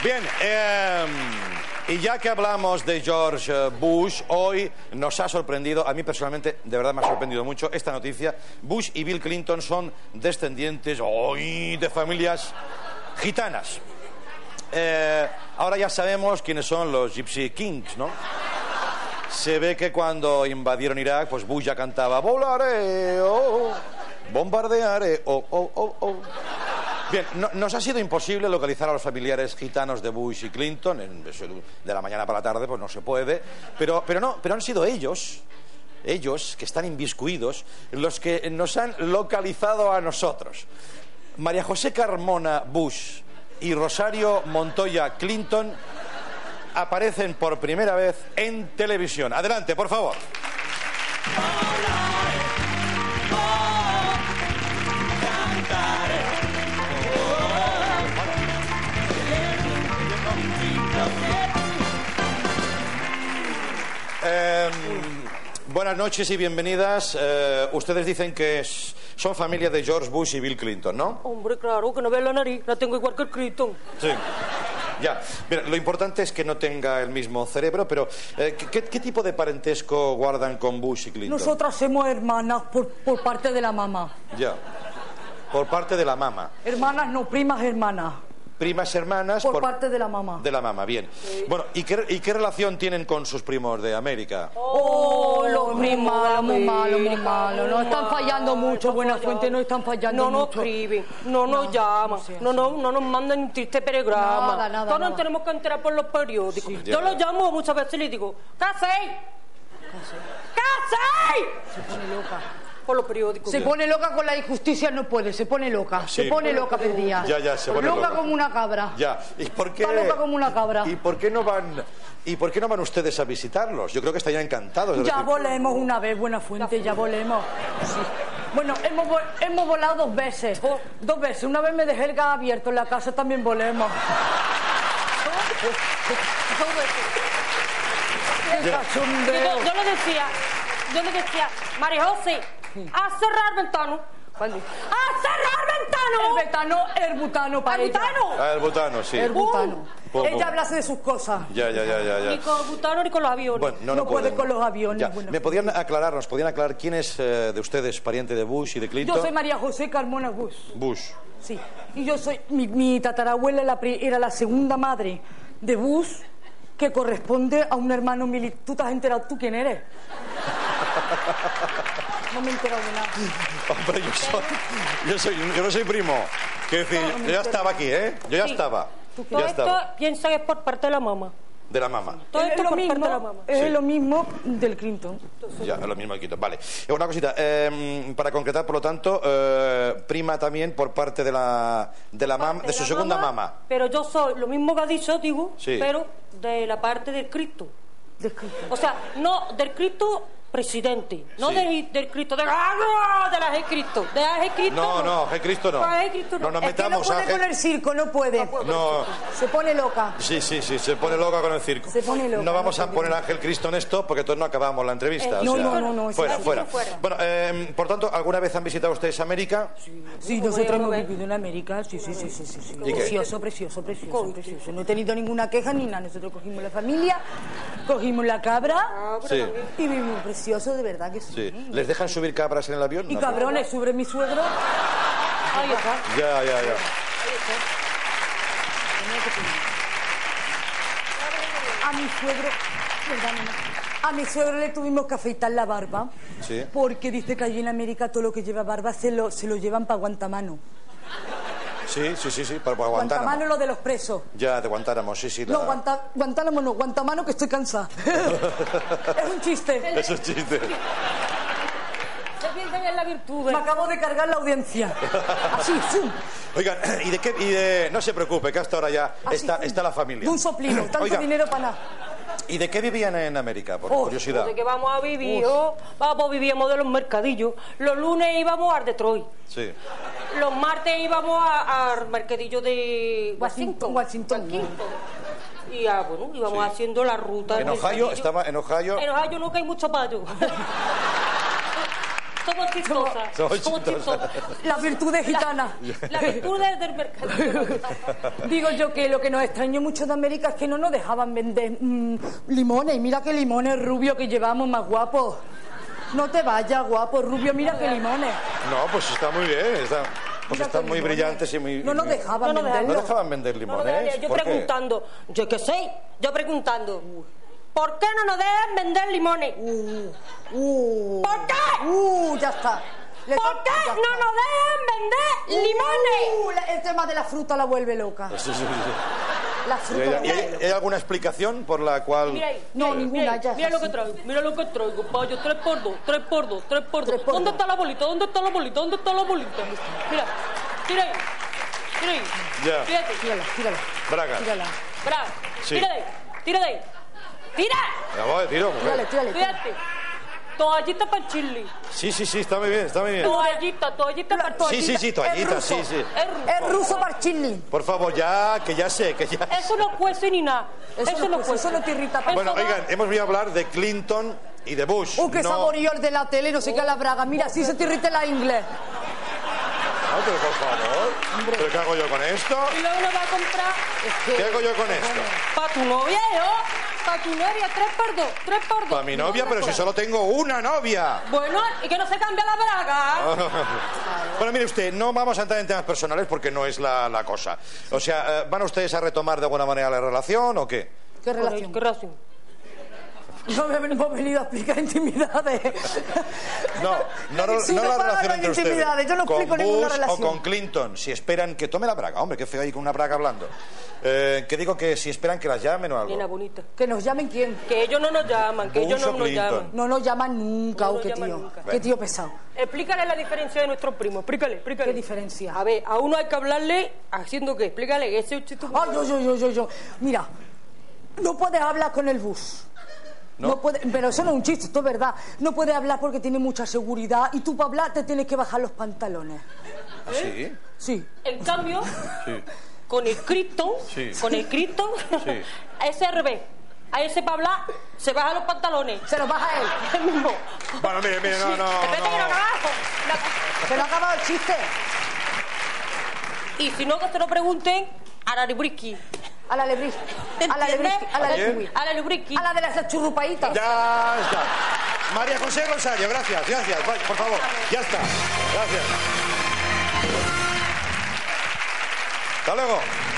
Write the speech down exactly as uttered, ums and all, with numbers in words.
Bien, eh, y ya que hablamos de George Bush, hoy nos ha sorprendido, a mí personalmente, de verdad me ha sorprendido mucho esta noticia. Bush y Bill Clinton son descendientes hoy de familias gitanas. Eh, ahora ya sabemos quiénes son los Gypsy Kings, ¿no? Se ve que cuando invadieron Irak, pues Bush ya cantaba volaré, oh, bombardearé, oh, oh, oh, oh. Bien, no, nos ha sido imposible localizar a los familiares gitanos de Bush y Clinton, en, de la mañana para la tarde, pues no se puede, pero, pero no, pero han sido ellos, ellos que están inviscuidos, los que nos han localizado a nosotros. María José Carmona Bush y Rosario Montoya Clinton aparecen por primera vez en televisión. Adelante, por favor. Eh, buenas noches y bienvenidas. Eh, ustedes dicen que es, son familia de George Bush y Bill Clinton, ¿no? Hombre, claro, que no vea la nariz, la tengo igual que el Clinton. Sí. Ya. Mira, lo importante es que no tenga el mismo cerebro, pero eh, ¿qué, ¿qué tipo de parentesco guardan con Bush y Clinton? Nosotras somos hermanas por, por parte de la mamá. Ya. Por parte de la mamá. Hermanas, no, primas hermanas. Primas hermanas por, por parte de la mamá. De la mamá, bien. Sí. Bueno, ¿y qué, ¿y qué relación tienen con sus primos de América? Oh, los muy malos, muy malos, muy malos. Nos están fallando mucho, Buena Fuente, no están fallando mucho. No nos escriben, no nos llaman, no, no, no nos mandan un triste telegrama. Nada, nada, Todos nada. nos tenemos que enterar por los periódicos. Sí. Yo los llamo muchas veces y les digo, ¿qué hacéis? ¿Qué hacéis? Se pone loca. Por los periódicos. Se pone loca con la injusticia, no puede, se pone loca. Sí. Se pone loca, perdida. Ya, ya, se pone loca. loca. como una cabra. Ya. ¿Y por qué? Está loca como una cabra. ¿Y por qué no van, y por qué no van ustedes a visitarlos? Yo creo que estarían encantados. Ya decir... volemos una vez, Buena Fuente, ya volemos. Sí. Bueno, hemos, vo hemos volado dos veces. Oh, dos veces. Una vez me dejé el gas abierto en la casa, también volemos. ¡Qué cachondeo! Yo, yo le decía, yo le decía, María José, a cerrar ventano. ¿Cuál? ¡A cerrar ventano! El betano, el butano para ¿El ella. butano? Ah, el butano, sí. El butano. Uh, ella hablase de sus cosas. Ya, ya, ya, ya, ya. Ni con el butano ni con los aviones. Bueno, no, no no puede pueden. con los aviones. Ya. Bueno. ¿Me podían aclarar, nos podían aclarar quién es eh, de ustedes pariente de Bush y de Clinton? Yo soy María José Carmona Bush. Bush. Sí. Y yo soy, mi, mi tatarabuela la, era la segunda madre de Bush, que corresponde a un hermano militar. ¿Tú te has enterado? ¿Tú quién eres? No me he enterado de nada. Hombre, yo, soy, yo, soy, yo no soy primo. Quiero decir, No, no yo ya estaba aquí, ¿eh? Yo ya Sí. estaba. Todo Ya esto estaba. piensa que es por parte de la mamá. De la mamá. Todo Es esto lo por mismo, parte de la mamá. es Sí. lo mismo del Clinton. Ya, es lo mismo que Quito. Vale. Eh, Una cosita, eh, para concretar, por lo tanto, eh, prima también por parte de la, de la mam, de su la segunda mamá. Pero yo soy lo mismo que ha dicho, digo, Sí. pero de la parte del Cristo. Del Clinton. O sea, no del Cristo presidente, no Sí. del, del Cristo, de la, de la Jesucristo, de la Jesucristo. No, no, Jesucristo no. Para Jesucristo no. No nos Es que no metamos a puede con Je- el circo, no puede. No. Se pone loca. Sí, sí, sí, se pone loca con el circo. Se pone loca, No vamos no a te poner digo. Ángel Cristo en esto porque entonces no acabamos la entrevista. Eh, o no, sea, no, no, no, fuera, sí, fuera. sí, fuera. Bueno, eh, por tanto, ¿alguna vez han visitado ustedes América? Sí, nosotros hemos vivido en América, sí, sí, sí, sí, sí, sí. ¿Y qué? Precioso, precioso, precioso, precioso. No he tenido ninguna queja ni nada. Nosotros cogimos la familia, cogimos la cabra Sí. y vivimos precioso, de verdad que sí. Sí. ¿Les dejan subir cabras en el avión? Y No. cabrones, sobre mi suegro. Ahí está. Ya, ya, ya. A mi suegro, perdón, mamá. A mi suegro le tuvimos que afeitar la barba. Sí. Porque dice que allí en América todo lo que lleva barba se lo, se lo llevan para Guantamano. Sí, sí, sí, sí, para, para Guantánamo. Guantamano lo de los presos. Ya, de Guantánamo, sí, sí. La... No, Guanta, Guantánamo no, Guantamano que estoy cansada. Es un chiste. Eso es chiste. Se piensan en la virtud. Me acabo de cargar la audiencia. Así, ¡fum! Oigan, ¿y de qué? Y de... No se preocupe, que hasta ahora ya Así, está, ¡fum! está la familia. De un soplino, tanto Oiga, dinero para nada. ¿y de qué vivían en América, por Oh, curiosidad? ¿De qué vamos a vivir? Oh, vamos, vivíamos de los mercadillos. Los lunes íbamos al Detroit. Sí. Los martes íbamos a- al mercadillo de Washington, Washington. Washington. Y ah, bueno, íbamos Sí. haciendo la ruta. ¿En del Ohio? mercadillo. ¿Estaba en Ohio? En Ohio nunca hay mucho payo. somos chistosas. Somos Somos chistosas. chistosas. Las virtudes gitanas. Las virtudes del mercadillo. Digo yo que lo que nos extrañó mucho de América es que no nos dejaban vender mm, limones. Y mira qué limones rubios que llevamos, más guapos. No te vayas, guapo, rubio, mira qué limones. No, pues está muy bien. Está, pues Mira están qué muy limones. brillantes y muy... No nos muy- dejaban No nos venderlos. ¿No dejaban vender No, no, limones? yo ¿Por qué? preguntando, yo qué sé, yo preguntando, ¿por qué no nos dejan vender limones? Uh, uh, ¿Por qué? Uh, ya está. Le ¿Por to- qué ya no está. nos dejan vender limones? Uh, la- el tema de la fruta la vuelve loca. Sí, sí, sí. La ¿Y fruta hay, la y hay- vuelve loca. hay alguna explicación por la cual... Mira ahí, No, mira ahí, ninguna, mira ahí, ya Mira está, lo que sí. traigo, mira lo que traigo, payo, tres por dos, tres por dos, tres por dos. Tres por ¿Dónde dos. está la bolita? ¿Dónde está la bolita? ¿Dónde está la bolita? Mira, tira ahí, tira ahí. Ya. Fíjate, Tírala, tírala. Braga. Tírala. Bra, Sí. tira de ahí, tira de ahí. ¡Tira! Ya voy, tiro, mujer. Tírale, tírale. tírale. Fíjate, toallita para el chili. Sí, sí, sí, está muy bien, está muy bien. Toallita, toallita para el La Sí, sí, sí, toallita, es sí, ruso. sí. Es ruso. Es ruso para chili. Por favor, ya, que ya sé, que ya... Eso no cuece ni nada. Eso Eso no no cuece, cuece. eso no te irrita. Eso Bueno, va- oigan, hemos venido a hablar de Clinton y de Bush. Uh, qué no... saborío el de la tele, no sé qué la braga. Mira, si se te irrita la inglés. No, pero por favor. ¿Pero qué hago yo con esto? Y luego nos va a comprar ¿Qué hago yo con esto? para tu novia, ¿no? Para tu novia, tres por dos, tres por dos. Para mi novia, pero si solo tengo una novia. Bueno, y que no se cambie la braga. Bueno, mire usted, no vamos a entrar en temas personales porque no es la, la cosa. O sea, eh, ¿van ustedes a retomar de alguna manera la relación o qué? ¿Qué relación? ¿Qué relación? No me hemos venido a explicar intimidades. No, no, no, Si no no la pagan, relación no hay entre ustedes. intimidades, yo no con explico ninguna Bush relación. o con Clinton, si esperan que tome la braga, hombre, qué feo ahí con una braga hablando. Eh, que digo que si esperan que las llamen o algo. Nena bonita. Que nos llamen quién. Que ellos no nos llaman, que ellos Bush no o nos Clinton. llaman. No nos llaman nunca, No oh, nos qué llaman tío. nunca. Qué tío pesado. Explícale la diferencia de nuestros primos, explícale, explícale. ¿Qué diferencia? A ver, a uno hay que hablarle haciendo qué, explícale, ese es un chiste. Ay, yo, yo, yo, yo, yo. Mira, no puedes hablar con el bus. ¿No? No puede, pero eso no es un chiste, esto es verdad. No puedes hablar porque tiene mucha seguridad y tú para hablar te tienes que bajar los pantalones. ¿Ah, sí? Sí. En cambio, Sí. con el Cristo, Sí. con el Cristo, Sí. a ese al revés. A ese para hablar se baja los pantalones. Se los baja él. El mismo. Bueno, mire, mire, no, no, Espérate que no no. abajo. La- Se lo ha acabado el chiste. Y si no, que se lo pregunten a la Libriski. A la lebris. A la lebris. A la ¿A quién? lebris. A la Libriski. A la de las churrupaitas. Ya está. María José Rosario, gracias, gracias. Vaya, por favor, ya está. Gracias. Hasta luego.